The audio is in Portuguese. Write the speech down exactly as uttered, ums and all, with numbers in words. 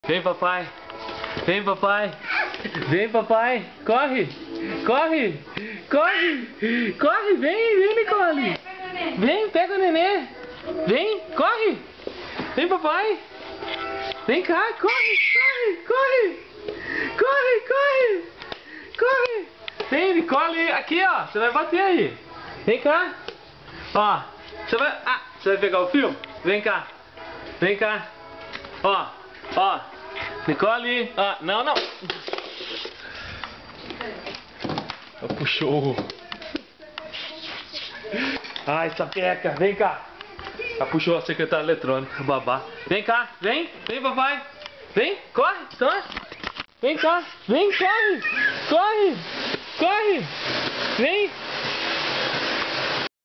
Vem, papai. Vem, papai. Vem, papai. Corre. Corre. Corre. Corre. Vem, vem, Nicole. Vem, pega o nenê. Vem, corre. Vem, papai. Vem cá, corre, corre, corre. Corre, corre. Corre. Vem, Nicole. Aqui, ó. Você vai bater aí. Vem cá. Ó. Você vai... Ah, você vai pegar o fio? Vem cá. Vem cá. Ó. Ó. Nicole. Ó. Não, não. Puxou. Ai, sapeca. Vem cá. Ela puxou a secretária eletrônica, babá. Vem cá. Vem. Vem, papai. Vem. Corre. Então. Vem cá. Vem, corre. Corre. Corre. Vem.